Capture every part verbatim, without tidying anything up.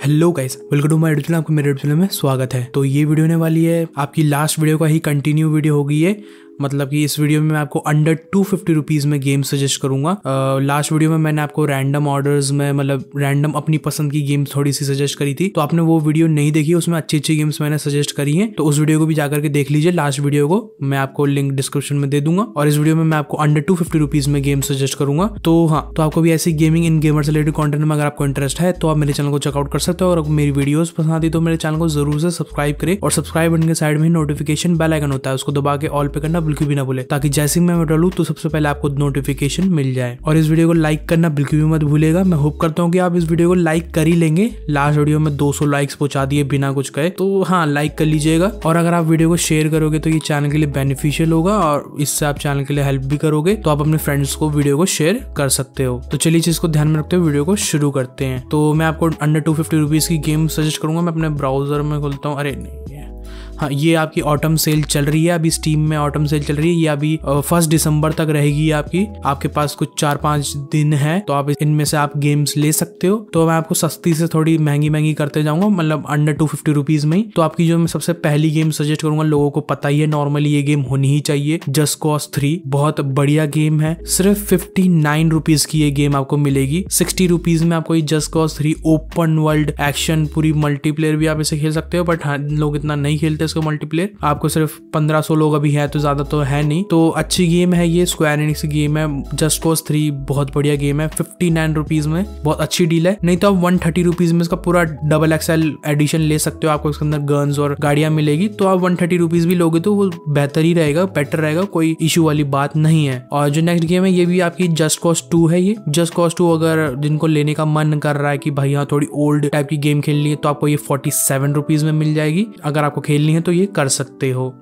Hello guys, welcome to my YouTube channel. आपको मेरे YouTube channel में स्वागत है। तो ये वीडियो होने वाली है आपकी लास्ट वीडियो का ही कंटिन्यू वीडियो होगी ये। मतलब कि इस वीडियो में मैं आपको अंडर टू फिफ्टी रुपीज में गेम सजेस्ट करूंगा। लास्ट वीडियो में मैंने आपको रैंडम ऑर्डर्स में मतलब रैंडम अपनी पसंद की गेम्स थोड़ी सी सजेस्ट करी थी, तो आपने वो वीडियो नहीं देखी, उसमें अच्छी अच्छी गेम्स मैंने सजेस्ट करी हैं, तो उस वीडियो को भी जाकर के देख लीजिए। लास्ट वीडियो को मैं आपको लिंक डिस्क्रिप्शन में दे दूंगा और इस वीडियो में मैं आपको अंडर टू फिफ्टी रुपीज में गेम सजेस्ट करूंगा। तो हाँ, तो आपको भी ऐसी गेमिंग इन गेमर से रिलेटेड कंटेंट में अगर आपको इंटरेस्ट है तो आप मेरे चैनल को चेकआउट कर सकते हो। और मेरी वीडियोस पसंद आती तो मेरे चैनल को जरूर से सब्सक्राइब करें और सब्सक्राइब बटन के साइड में नोटिफिकेशन बेल आइकन होता है, उसको दबा के ऑल पे करना बिल्कुल भी ना भूले, ताकि जैसे मैं डालूं तो सबसे पहले आपको नोटिफिकेशन मिल जाए। और इस वीडियो को लाइक करना बिल्कुल भी मत भूलेगा। मैं होप करता हूँ कि आप इस वीडियो को लाइक कर ही लेंगे। लास्ट वीडियो में दो सौ लाइक्स पहुंचा दिए बिना कुछ कहे, तो हाँ लाइक कर लीजिएगा। और अगर आप वीडियो को शेयर करोगे तो ये चैनल के लिए बेनिफिशियल होगा और इससे आप चैनल के लिए हेल्प भी करोगे, तो आप अपने फ्रेंड्स को वीडियो को शेयर कर सकते हो। तो चलिए चीज को ध्यान में रखते हुए वीडियो को शुरू करते हैं। तो मैं आपको अंडर टू फिफ्टी रुपीज की गेम सजेस्ट करूंगा। मैं अपने ब्राउजर में खोलता हूँ। अरे नहीं, हाँ, ये आपकी ऑटम सेल चल रही है अभी, स्टीम में ऑटम सेल चल रही है। ये अभी फर्स्ट दिसंबर तक रहेगी आपकी। आपके पास कुछ चार पांच दिन है, तो आप इनमें से आप गेम्स ले सकते हो। तो मैं आपको सस्ती से थोड़ी महंगी महंगी करते जाऊंगा, मतलब अंडर टू फिफ्टी रुपीज में ही। तो आपकी जो मैं सबसे पहली गेम सजेस्ट करूंगा, लोगों को पता ही है नॉर्मली ये गेम होनी ही चाहिए, जस्ट कॉज थ्री। बहुत बढ़िया गेम है। सिर्फ फिफ्टी नाइन रुपीज की ये गेम आपको मिलेगी। सिक्सटी रुपीज में आपको ये Just Cause three open world action, पूरी मल्टीप्लेयर भी आप इसे खेल सकते हो, बट हाँ लोग इतना नहीं खेलते इसको मल्टीप्लेयर। आपको सिर्फ पंद्रह सौ लोग अभी है, तो ज्यादा तो है नहीं। तो अच्छी गेम है ये, स्क्वायर एनिक्स की गेम है। जस्ट कॉज थ्री बहुत बढ़िया गेम है। फिफ्टी नाइन रुपीज में बहुत अच्छी डील है। नहीं तो आप वन थर्टी रुपीज में इसका पूरा डबल एक्सएल एडिशन ले सकते हो। आपको इसके अंदर गन्स और गाड़ियां मिलेगी, तो आप वन थर्टी रुपीज भी लोगे तो वो बेहतर ही रहेगा, बेटर रहेगा, कोई इशू वाली बात नहीं है। और जो नेक्स्ट गेम है ये भी आपकी जस्ट कॉज टू है। ये जस्ट कॉज टू अगर जिनको लेने का मन कर रहा है कि भाई यहाँ थोड़ी ओल्ड टाइप की गेम खेलनी है, तो आपको ये फोर्टी सेवन रुपीज में मिल जाएगी। अगर आपको खेलनी है तो ये कर सकते हो।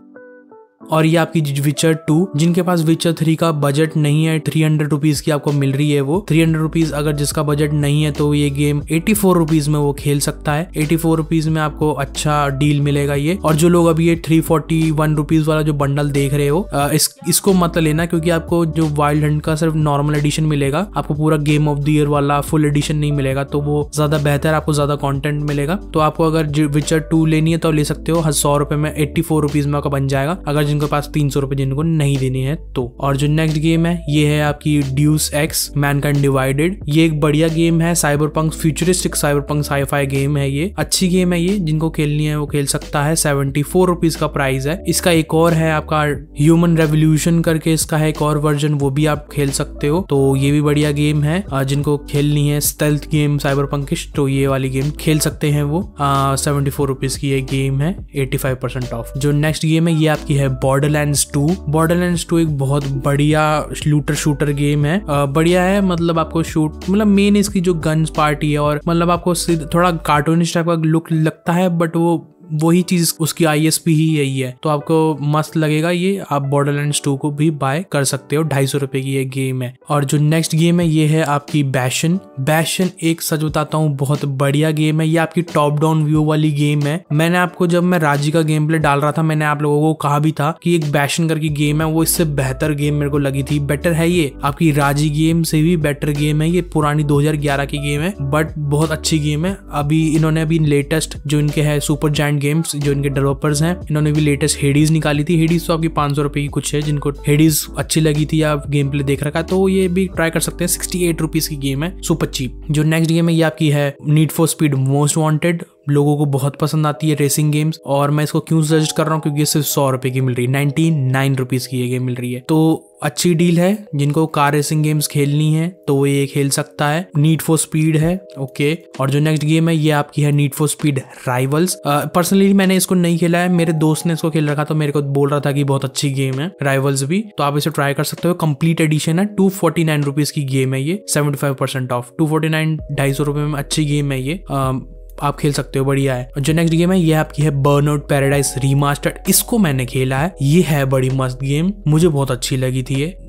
और ये आपकी विचर टू, जिनके पास विचर थ्री का बजट नहीं है, थ्री हंड्रेड रुपीज की आपको मिल रही है वो। थ्री हंड्रेड रुपीज अगर जिसका बजट नहीं है तो ये गेम एटी फोर रुपीज में वो खेल सकता है। एटी फोर रुपीज में आपको अच्छा डील मिलेगा ये। और जो लोग अभी ये थ्री फोर्टी वन रुपीज वाला जो बंडल देख रहे हो, इस इसको मत लेना, क्योंकि आपको जो वाइल्ड हंट का सिर्फ नॉर्मल एडिशन मिलेगा, आपको पूरा गेम ऑफ द ईयर वाला फुल एडिशन नहीं मिलेगा। तो वो ज्यादा बेहतर, आपको ज्यादा कॉन्टेंट मिलेगा। तो आपको अगर विचर टू लेनी है तो ले सकते हो। हर सौ रुपए में एट्टी फोर रुपीज में आपका बन जाएगा, अगर जिनके पास तीन सौ रुपए जिनको नहीं देनी है तो। और जो नेक्स्ट गेम है ये है आपकी ड्यूस एक्स मैनकाइंड डिवाइडेड। ये एक बढ़िया गेम है, cyberpunk futuristic cyberpunk sci fi game है ये। अच्छी गेम है ये, जिनको खेलनी है वो खेल सकता है। सेवेंटी फोर रुपीज का प्राइस है। इसका एक और है आपका ह्यूमन रेवोल्यूशन करके, इसका है एक और वर्जन, वो भी आप खेल सकते हो। तो ये भी बढ़िया गेम है। जिनको खेलनी है स्टेल्थ गेम साइबरपंकिश, तो ये वाली गेम खेल सकते हैं वो। सेवेंटी फोर रुपीज की ये गेम है, एटी फाइव परसेंट ऑफ। जो नेक्स्ट गेम है ये आपकी है बॉर्डरलैंड्स टू। बॉर्डरलैंड्स टू एक बहुत बढ़िया लूटर शूटर गेम है। आ, बढ़िया है, मतलब आपको शूट, मतलब मेन इसकी जो गन्स पार्टी है, और मतलब आपको थोड़ा कार्टूनिश टाइप का लुक लगता है, बट वो वही चीज उसकी आईएसपी ही यही है, तो आपको मस्त लगेगा ये। आप बॉर्डरलैंड्स टू को भी बाय कर सकते हो। ढाई सौ रुपए की ये गेम है। और जो नेक्स्ट गेम है ये है आपकी बैशन। बैशन एक सच बताता हूँ बहुत बढ़िया गेम है। ये आपकी टॉप डाउन व्यू वाली गेम है। मैंने आपको, जब मैं राजी का गेम प्ले डाल रहा था, मैंने आप लोगों को कहा भी था कि एक बैशन करके गेम है, वो इससे बेहतर गेम मेरे को लगी थी। बेटर है ये, आपकी राजी गेम से भी बेटर गेम है ये। पुरानी दो हजार ग्यारह की गेम है, बट बहुत अच्छी गेम है। अभी इन्होंने अभी लेटेस्ट जो इनके है सुपर जायंट गेम्स, जो इनके डेवलपर्स हैं, इन्होंने भी लेटेस्ट हेडीज निकाली थी। हेडीज तो आपकी पांच सौ रुपए की कुछ है। जिनको हेडीज अच्छी लगी थी या गेम प्ले देख रखा है, तो ये भी ट्राई कर सकते हैं। सिक्सटी एट रुपीज की गेम है, सुपर चीप। जो नेक्स्ट गेम है ये आपकी है Need for Speed Most Wanted. लोगों को बहुत पसंद आती है रेसिंग गेम्स, और मैं इसको क्यों सजेस्ट कर रहा हूँ, क्योंकि ये सिर्फ सौ रुपए की मिल रही है। नाइनटी नाइन रुपीज की ये गेम मिल रही है, तो अच्छी डील है। जिनको कार रेसिंग गेम्स खेलनी है तो वो ये खेल सकता है। नीड फॉर स्पीड है, ओके। और जो नेक्स्ट गेम है ये आपकी है Need for Speed Rivals. Personally मैंने इसको नहीं खेला है, मेरे दोस्त ने इसको खेल रखा, तो मेरे को बोल रहा था कि बहुत अच्छी गेम है राइवल्स भी, तो आप इसे ट्राई कर सकते हो। कंप्लीट एडिशन है, टू फोर्टी नाइन रुपीज की गेम है ये। Seventy five percent off, two forty nine ढाई सौ रुपए में अच्छी गेम है ये। आ, आप खेल सकते हो, बढ़िया है। जो नेक्स्ट गेम है ये आपकी है बर्नआउट पैराडाइज रीमास्टर्ड। इसको मैंने खेला है, ये है बड़ी मस्त गेम, मुझे बहुत अच्छी लगी थी ये।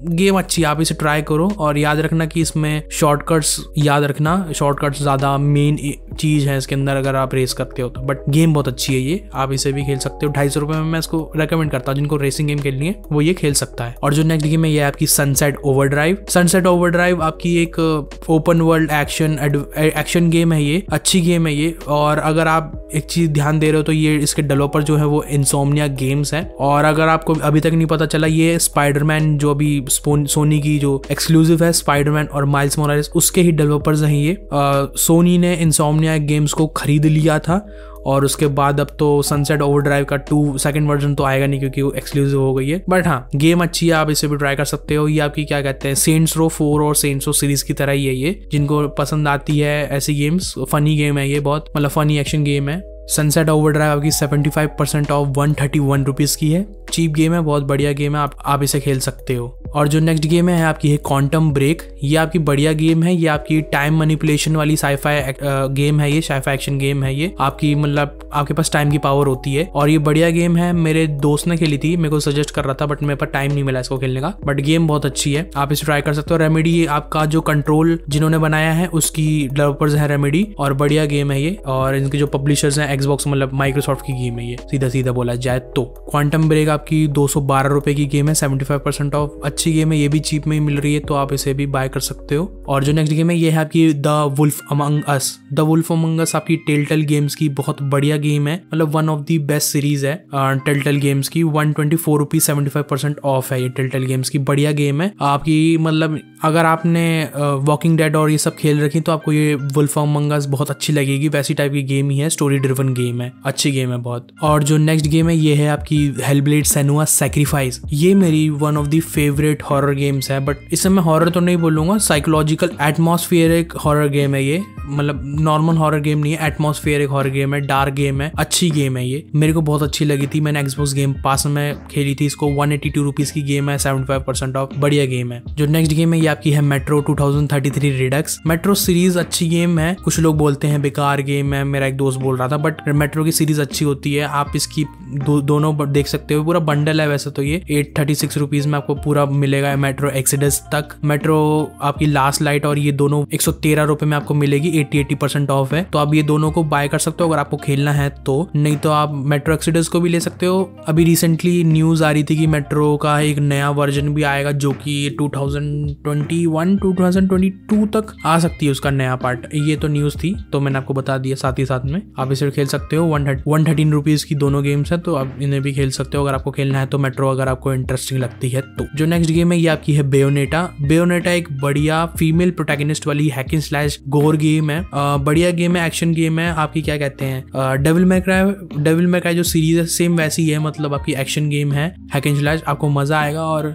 गेम अच्छी, आप इसे ट्राई करो और याद रखना कि इसमें शॉर्टकट्स याद रखना, शॉर्टकट्स ज़्यादा मेन चीज़ है इसके अंदर अगर आप रेस करते हो तो। बट गेम बहुत अच्छी है ये, आप इसे भी खेल सकते हो। ढाई सौ रुपये में मैं इसको रेकमेंड करता हूँ, जिनको रेसिंग गेम खेलनी है वो ये खेल सकता है। और जो नेक्स्ट गेम है ये आपकी सनसेट ओवरड्राइव। सनसेट ओवरड्राइव आपकी एक open world action action game है, ये अच्छी गेम है ये। और अगर आप एक चीज ध्यान दे रहे हो तो ये इसके डेवलपर जो है वो इंसोम्निया गेम्स है। और अगर आपको अभी तक नहीं पता चला, ये स्पाइडरमैन जो अभी सोनी की जो एक्सक्लूसिव है स्पाइडरमैन और माइल्स मोरालेस, उसके ही डेवलपर्स हैं ये। सोनी ने इंसोम्निया गेम्स को खरीद लिया था और उसके बाद अब तो सनसेट ओवरड्राइव का टू सेकंड वर्जन तो आएगा नहीं क्योंकि वो एक्सक्लूसिव हो गई है। बट हाँ, गेम अच्छी है, आप इसे भी ट्राई कर सकते हो। ये आपकी क्या कहते हैं, सेंट्स रो फोर और सेंट्स रो सीरीज की तरह ही है ये। जिनको पसंद आती है ऐसी गेम्स, फनी गेम है ये, बहुत मतलब फनी एक्शन गेम है। सनसेट ओवरड्राइव आपकी seventy five percent off one thirty one rupees की है। चीप गेम है, बहुत बढ़िया गेम है, आप आप इसे खेल सकते हो। और जो नेक्स्ट गेम है आपकी है क्वांटम ब्रेक। ये आपकी बढ़िया गेम है, ये आपकी टाइम मैनिपुलेशन वाली साईफाई गेम है, ये साईफाई एक्शन गेम है ये। आपकी मतलब आपके पास टाइम की पावर होती है और ये बढ़िया गेम है। मेरे दोस्त ने खेली थी, मेरे को सजेस्ट कर रहा था बट मेरे पास टाइम नहीं मिला इसको खेलने का। बट गेम बहुत अच्छी है, आप इसे ट्राई कर सकते हो। रेमेडी आपका जो कंट्रोल जिन्होंने बनाया है उसकी डेवलपर्स है रेमेडी, और बढ़िया गेम है ये। और इनके जो पब्लिशर्स हैं एक्सबॉक्स मतलब माइक्रोसॉफ्ट की गेम है ये, सीधा सीधा बोला जाए तो। क्वांटम ब्रेक आपकी दो सौ बारह रुपए की गेम है, सेवेंटी फाइव परसेंट ऑफ, अच्छी गेम है, ये भी चीप में ही मिल रही है तो आप इसे भी बाय कर सकते हो। और जो नेक्स्ट गेम है ये है आपकी The Wolf Among Us. The Wolf Among Us आपकी टेलटेल गेम्स की बहुत बढ़िया गेम है, मतलब one of the best series है टेलटेल गेम्स की। One twenty four rupees seventy five percent off है ये टेलटेल गेम्स की, बढ़िया गेम है आपकी। मतलब अगर आपने वॉकिंग डेड और ये सब खेल रखी तो आपको ये वुल्फ अमंग अस बहुत अच्छी लगेगी, वैसी टाइप की गेम ही है, स्टोरी ड्रिवन गेम है, अच्छी गेम है बहुत। और जो नेक्स्ट गेम है ये है आपकी हेलब्लेड सेनुआ सैक्रिफाइस। ये मेरी one of the favourite horror games है, बट इसे मैं हॉरर तो नहीं बोलूंगा, साइकोलॉजिकल एटमॉस्फेरिक हॉरर गेम है ये। मतलब नॉर्मल हॉरर गेम नहीं है, एटमॉस्फेरिक हॉरर गेम है, डार्क गेम है, अच्छी गेम है ये, मेरे को बहुत अच्छी लगी थी। मैंने एक्सबॉक्स गेम पास में खेली थी इसको। वन एटी टू रुपीज की गेम है, सेवेंटी फाइव परसेंट ऑफ, बढ़िया गेम है। जो नेक्स्ट गेम है ये आपकी है Metro two thousand thirty three Redux. Metro series अच्छी गेम है, कुछ लोग बोलते हैं बेकार गेम है, मेरा एक दोस्त बोल रहा था, बट मेट्रो की सीरीज अच्छी होती है। आप इसकी दो, दोनों देख सकते हो, पूरा बंडल है वैसे तो ये एट थर्टी सिक्स रुपीज में आपको पूरा मिलेगा मेट्रो एक्सीडस तक। मेट्रो आपकी लास्ट लाइट और ये दोनों एक सौ तेरह रुपए में आपको मिलेगी, एटी एटी परसेंट ऑफ है, तो आप ये दोनों को बाय कर सकते हो अगर आपको खेलना है तो। नहीं तो आप मेट्रो एक्सीडस को भी ले सकते हो। अभी रिसेंटली न्यूज आ रही थी कि मेट्रो का एक नया वर्जन भी आएगा जो कि two thousand twenty one two thousand twenty two तक आ सकती है उसका नया पार्ट, ये तो न्यूज थी तो मैंने आपको बता दिया साथ ही साथ में। आप इसे खेल सकते हो, वन थर्टीन रुपीज की दोनों गेम्स है तो आप इन्हें भी खेल सकते हो अगर आपको खेलना है तो मेट्रो, अगर आपको इंटरेस्टिंग लगती है तो। जो नेक्स्ट गेम है ये आपकी है बेयोनेटा। बेयोनेटा एक बढ़िया फीमेल प्रोटैगनिस्ट वाली hack and slash gore game है, बढ़िया गेम है, एक्शन गेम है। आपकी क्या कहते हैं Devil May Cry, Devil May Cry जो सीरीज है सेम वैसी है, मतलब आपकी एक्शन गेम है, हैक एंड स्लैश, आपको मजा आएगा और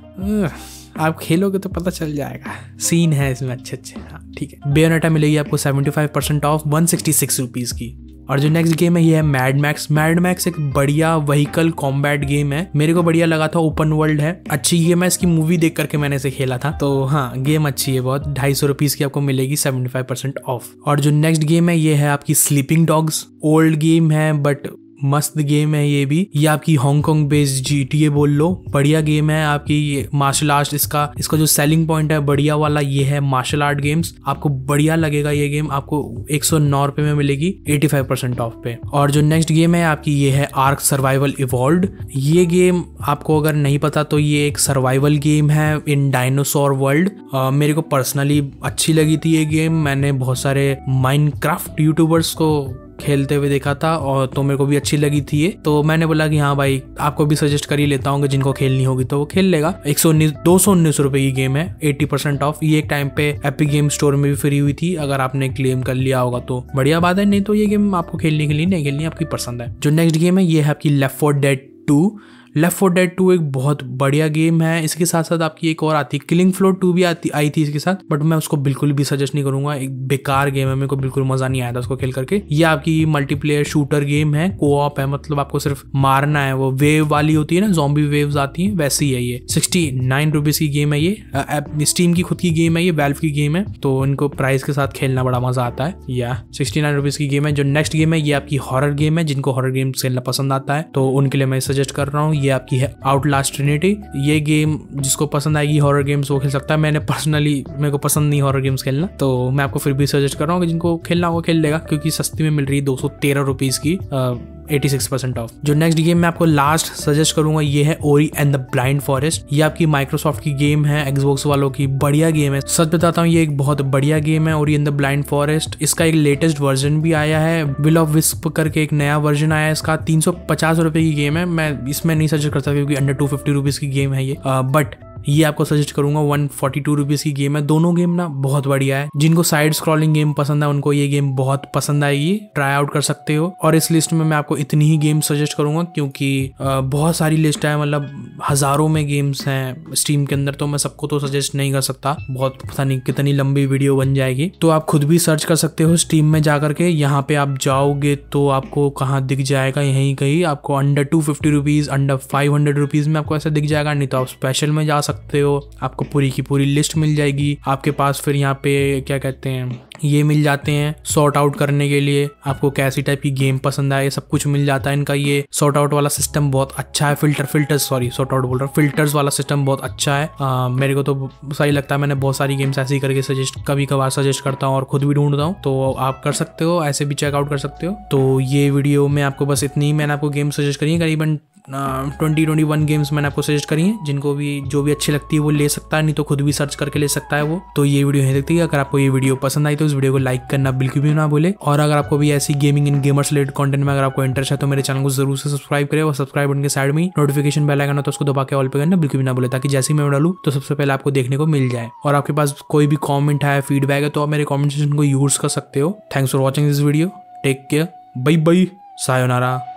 आप खेलोगे तो पता चल जाएगा, सीन है इसमें अच्छे अच्छे। हाँ ठीक है, बेयोनेटा मिलेगी आपको seventy five percent off, one sixty six rupees की। और जो नेक्स्ट गेम है ये है मैड मैक्स। मैड मैक्स एक बढ़िया व्हीकल कॉम्बैट गेम है, मेरे को बढ़िया लगा था, ओपन वर्ल्ड है, अच्छी गेम है, इसकी मूवी देख करके मैंने इसे खेला था तो हाँ गेम अच्छी है बहुत। ढाई सौ रुपीज की आपको मिलेगी, सेवेंटी फाइव परसेंट ऑफ। और जो नेक्स्ट गेम है ये है आपकी स्लीपिंग डॉग्स। ओल्ड गेम है बट मस्त गेम है ये भी। ये आपकी हांगकांग बेस्ड जीटीए बोल लो, बढ़िया गेम है आपकी मार्शल आर्ट, इसका इसका जो सेलिंग पॉइंट है बढ़िया वाला ये है मार्शल आर्ट गेम्स, आपको बढ़िया लगेगा ये गेम, आपको एक सौ नौ रुपए में मिलेगी, एटी फाइव परसेंट ऑफ पे। और जो नेक्स्ट गेम है आपकी ये है आर्क सर्वाइवल इवॉल्व्ड। ये गेम आपको अगर नहीं पता तो ये एक सर्वाइवल गेम है इन डायनासोर वर्ल्ड। मेरे को पर्सनली अच्छी लगी थी ये गेम, मैंने बहुत सारे माइनक्राफ्ट यूट्यूबर्स को खेलते हुए देखा था और तो मेरे को भी अच्छी लगी थी ये, तो मैंने बोला कि हाँ भाई आपको भी सजेस्ट कर ही लेता हूँ, जिनको खेलनी होगी तो वो खेल लेगा। एक सौ उन्नीस दो सौ उन्नीस रुपए की गेम है, एटी परसेंट ऑफ। ये एक टाइम पे एपिक गेम स्टोर में भी फ्री हुई थी, अगर आपने क्लेम कर लिया होगा तो बढ़िया बात है, नहीं तो ये गेम आपको खेलने के लिए नहीं खेलनी, आपकी पसंद है। जो नेक्स्ट गेम है ये है आपकी Left four Dead two. Left four Dead two एक बहुत बढ़िया गेम है, इसके साथ साथ आपकी एक और आती है किलिंग फ्लोर टू भी आती आई थी इसके साथ, बट मैं उसको बिल्कुल भी सजेस्ट नहीं करूंगा, एक बेकार गेम है, मेरे को बिल्कुल मजा नहीं आया था उसको खेल करके। ये आपकी मल्टीप्लेयर शूटर गेम है, कोऑप है, मतलब आपको सिर्फ मारना है, वो वेव वाली होती है ना, ज़ॉम्बी वेव्स आती हैं वैसी है ये। सिक्सटी नाइन रुपीज की गेम है ये, स्टीम की खुद की गेम है ये, वैल्व की गेम है, तो इनको प्राइस के साथ खेलना बड़ा मजा आता है। या सिक्सटी नाइन रुपीज की गेम है। जो नेक्स्ट गेम है ये आपकी हॉरर गेम है, जिनको हॉरर गेम खेलना पसंद आता है तो उनके लिए मैं सजेस्ट कर रहा हूँ। ये आपकी है आउटलास्ट ट्रिनिटी। ये गेम जिसको पसंद आएगी हॉरर गेम्स वो खेल सकता है। मैंने पर्सनली मेरे को पसंद नहीं हॉरर गेम्स खेलना, तो मैं आपको फिर भी सजेस्ट कर रहा हूँ कि जिनको खेलना होगा खेल लेगा, क्योंकि सस्ती में मिल रही है दो सौ तेरह रुपीज की, छियासी परसेंट ऑफ। जो नेक्स्ट गेम मैं आपको लास्ट सजेस्ट करूंगा ये है ओरी एंड द ब्लाइंड फॉरेस्ट। ये आपकी माइक्रोसॉफ्ट की गेम है, एक्सबॉक्स वालों की बढ़िया गेम है। सच बताता हूँ ये एक बहुत बढ़िया गेम है ओरी एंड द ब्लाइंड फॉरेस्ट। इसका एक लेटेस्ट वर्जन भी आया है, विल ऑफ विस्प करके एक नया वर्जन आया है इसका। तीन सौ पचास रुपए की गेम है। मैं इसमें नहीं सजेस्ट करता क्योंकि अंडर टू फिफ्टी रुपीज की गेम है ये, बट ये आपको सजेस्ट करूंगा वन फोर्टी टू रुपीज की गेम है। दोनों गेम ना बहुत बढ़िया है। जिनको साइड स्क्रॉलिंग गेम पसंद है उनको ये गेम बहुत पसंद आएगी, ट्राई आउट कर सकते हो। और इस लिस्ट में मैं आपको इतनी ही गेम सजेस्ट करूंगा क्योंकि बहुत सारी लिस्ट है, मतलब हजारों में गेम्स हैं स्टीम के अंदर, तो मैं सबको तो सजेस्ट नहीं कर सकता, बहुत पता नहीं कितनी लंबी वीडियो बन जाएगी। तो आप खुद भी सर्च कर सकते हो स्टीम में जाकर के। यहाँ पे आप जाओगे तो आपको कहाँ दिख जाएगा, यहीं कहीं आपको under two fifty rupees under five hundred rupees में आपको ऐसा दिख जाएगा। नहीं तो आप स्पेशल में जा सकते हो, आपको पूरी की पूरी लिस्ट मिल जाएगी आपके पास। फिर यहाँ पे क्या कहते हैं ये मिल जाते हैं सॉर्ट आउट करने के लिए, आपको कैसी टाइप की गेम पसंद आए सब कुछ मिल जाता है। इनका ये सॉर्ट आउट वाला सिस्टम बहुत अच्छा है। Filter filters sorry sort out बोल रहा हूँ, फिल्टर्स वाला सिस्टम बहुत अच्छा है। आ, मेरे को तो सही लगता है। मैंने बहुत सारी गेम्स ऐसी करके सजेस्ट कभी कभार सजेस्ट करता हूँ और खुद भी ढूंढता हूँ, तो आप कर सकते हो, ऐसे भी चेकआउट कर सकते हो। तो ये वीडियो में आपको बस इतनी ही मैंने आपको गेम सजेस्ट करी है, करीबन ट्वेंटी ट्वेंटी वन गेम्स मैंने आपको सजेस्ट करी हैं। जिनको भी जो भी अच्छी लगती है वो ले सकता है, नहीं तो खुद भी सर्च करके ले सकता है वो। तो ये वीडियो यहीं देखती है। अगर आपको ये वीडियो पसंद आई तो इस वीडियो को लाइक करना बिल्कुल भी ना भूले। और अगर आपको भी ऐसी गेमिंग इन गेमर्स रिलेटेड कंटेंट में अगर आपको इंटरेस्ट है तो मेरे चैनल को जरूर से सब्सक्राइब करें और सब्सक्राइब बटन के साइड में नोटिफिकेशन बेल आइकन है तो उसको दबा के ऑल पे करना बिल्कुल भी ना भूले, ताकि जैसे ही मैं डालूं तो सबसे पहले आपको देखने को मिल जाए। और आपके पास कोई भी कॉमेंट है, फीडबैक है, तो आप मेरे कॉमेंट सेक्शन को यूज कर सकते हो। Thanks for watching this video, take care, bye bye, sayonara.